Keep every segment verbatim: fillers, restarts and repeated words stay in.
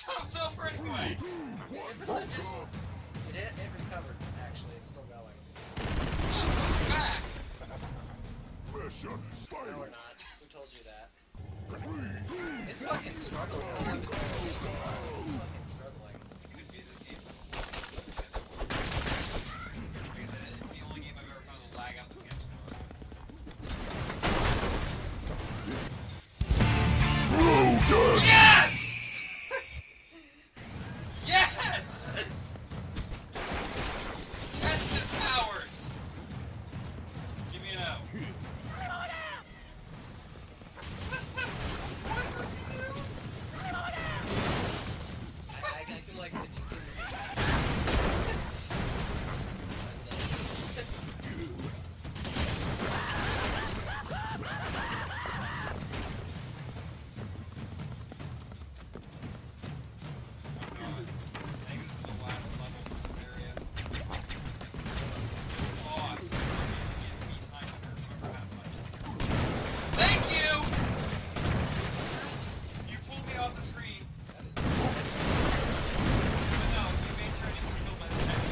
thought it was over anyway. Episode just it, it recovered. Actually, it's still going. Oh, we're back. Mission No, failed. we're not. Who told you that? It's fucking struggling. I don't know if it's the game. It's fucking struggling. It could be this game. Like I said, it's the only game I've ever found to lag out the P S four. Yes! Yes! Test his powers! Give me an O. What does he do? I, I, I feel like the two can I think this is the last level in this area. Boss. Me time to remember how to Thank you! You pulled me off the screen. that is But no, you made sure I didn't get killed by the heavy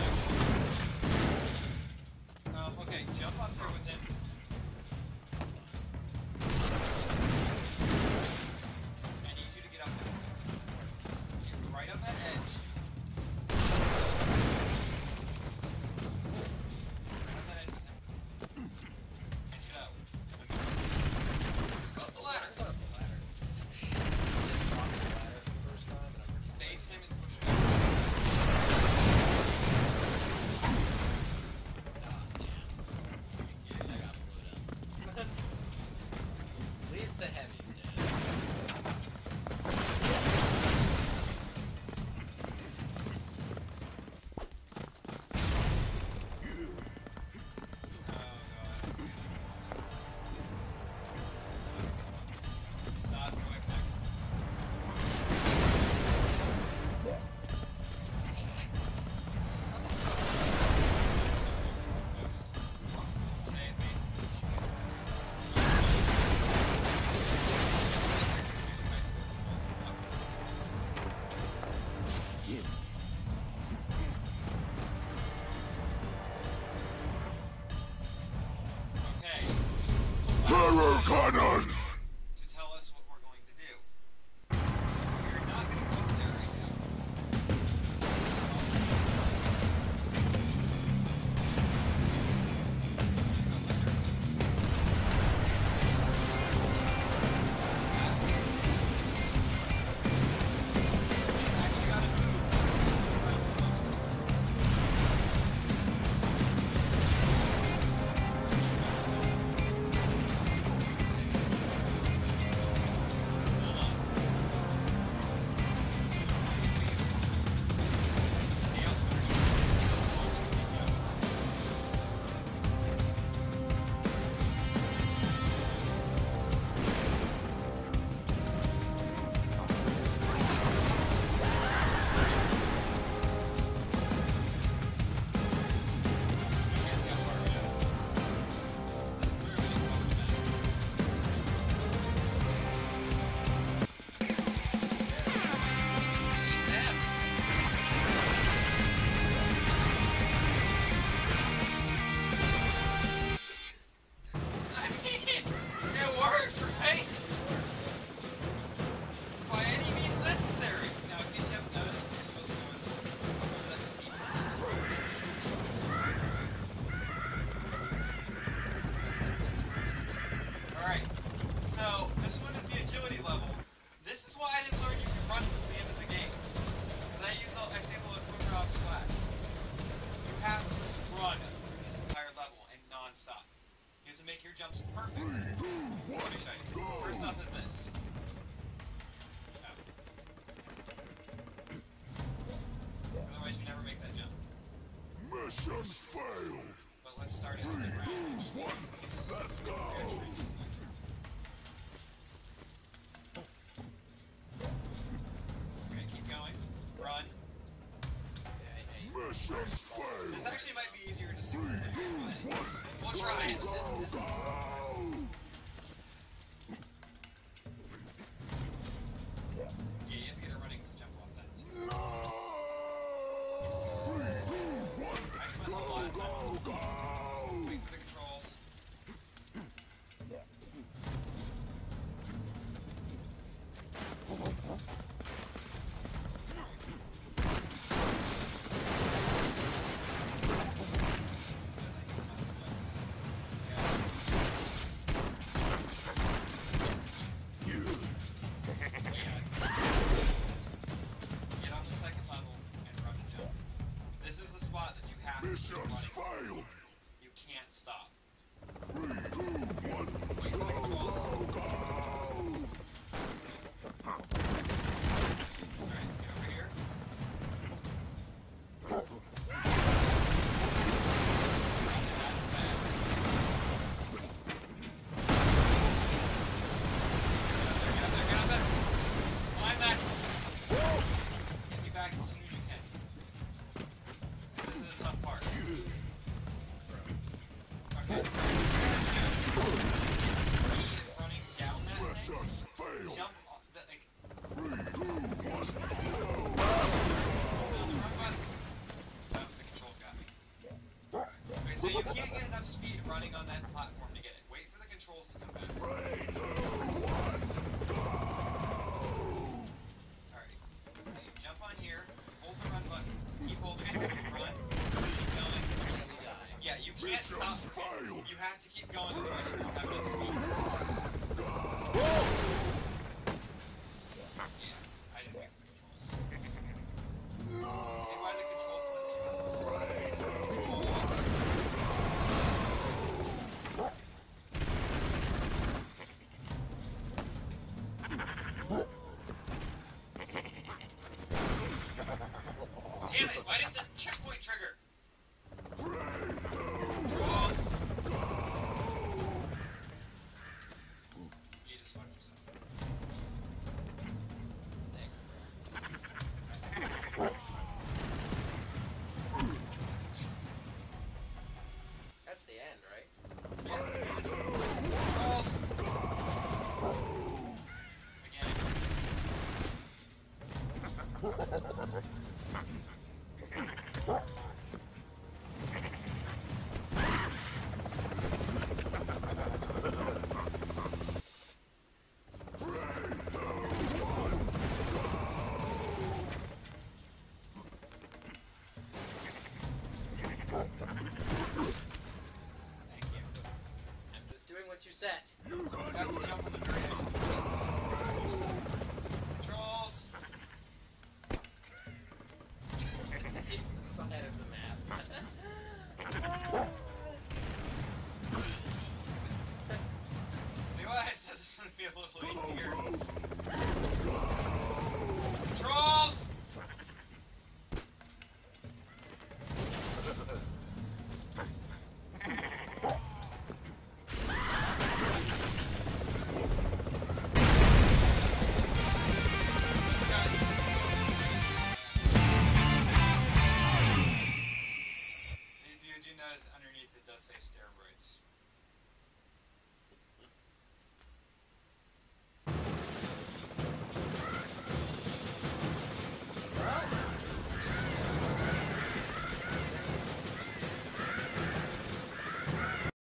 actually. Um, okay, jump up there with him. I need you to get up there. Get right on that edge. Right on that edge with him. And hit O. Let's go up the ladder. I up the ladder. I just saw this ladder for the first time and I'm freaking Face him and push it Ah, up. damn. I got blew up. At least the heavies did. Oh god. Stop, go back back. Oops. Save me. Okay. Terror cannon. To tell us what we're going to do. We're not going to go up there right now. It's actually got to move. I mean, it worked, right? By any means necessary. Now, in case you haven't noticed, you're supposed to go in go to that seat first. Alright, so this one is the agility level. This is why I didn't learn you could run to the end of the game. Because I use all, I say the Kumarov's last. You have to run through this entire level and non-stop. You have to make your jumps perfect. So let me show you. First off is this. Oh. Otherwise you never make that jump. Mission failed. But let's start it with the ground. Let's go. We're gonna keep going. Run. Mission failed. This actually might be easier to see. We'll try it. This, this is Yeah, you have to get a running jump off that. Mission running. failed. You can't stop. Three, two, one, Wait for the controls. go! Alright, get over here. That's bad. Get up there, get up there, get up there! Climb that! Get me back as soon as you can. 'Cause this is the tough part. Okay, so what he's gonna do is get speed and running down that thing. Mission failed. Jump on the, like, Three, two, one, go! down the run button. Oh, the controls got me. Okay, so you can't get enough speed running on that platform to get it. Wait for the controls to come back. Three, two, one, go! Alright. Now you jump on here, hold the run button, keep holding it, run, keep going. Nearly dying. Yeah, you can't Mission stop. failed. You have to keep going otherwise you won't have enough speed. Yeah, I didn't wait for the controls. See why the controls mess you up? Controls. Damn it! Why didn't the checkpoint trigger? Controls. You just fucked yourself. Thanks, that's the end, right? Controls. Again.